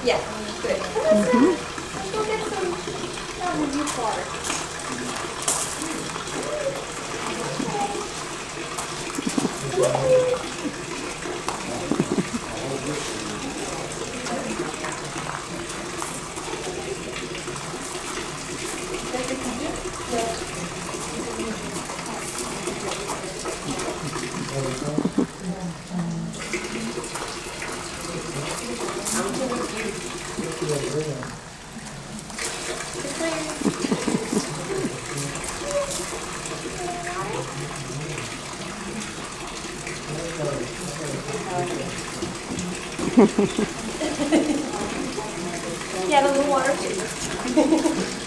Yeah, good. Mm-hmm. Let's go get some youth water. Yeah, the little water too.